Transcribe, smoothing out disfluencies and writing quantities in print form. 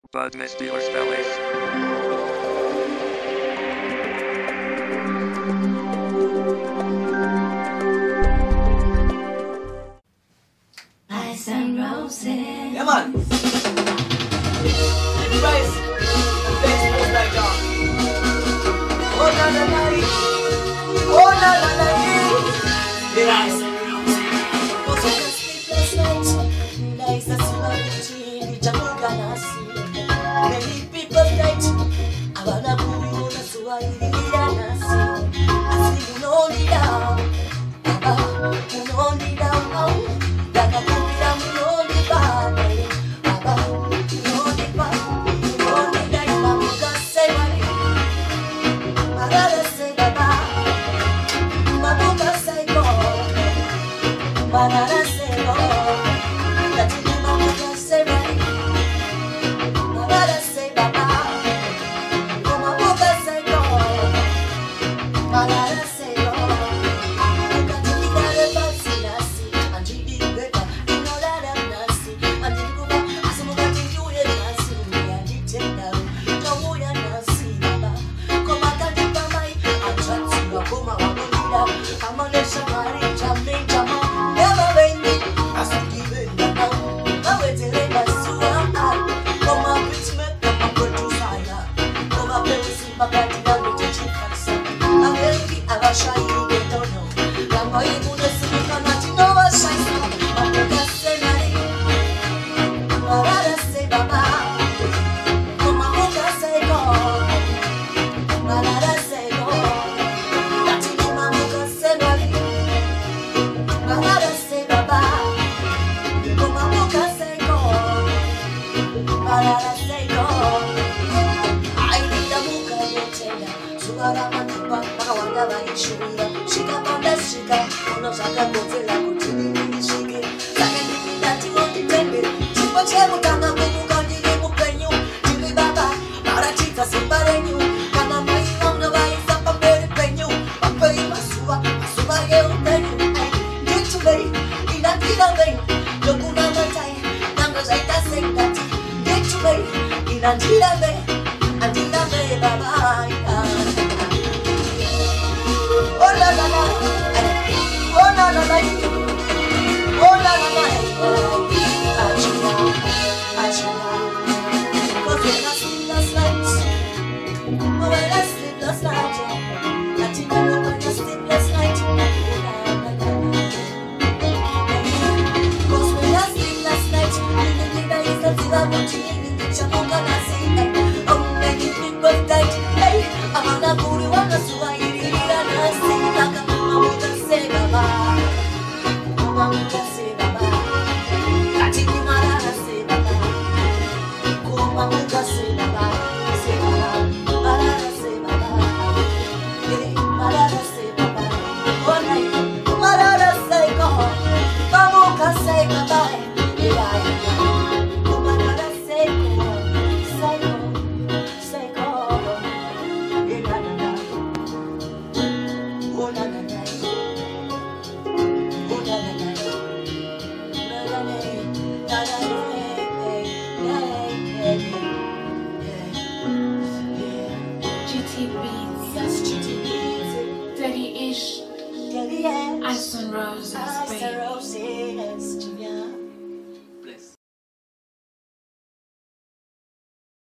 Bud Misty or Spellies. Ice and roses. Yeah, man. Price. Facebook like that. Oh, na na na. Oh, na na na. Yeah. Ice and roses. Cause I can sleep last night. Nice as you are, Jamuka Nasi. Many people died. I wanna put you on a Swahili Nasi. I see you know it now. You know it now. Cause when I sleep last night, you know that I sleep last night.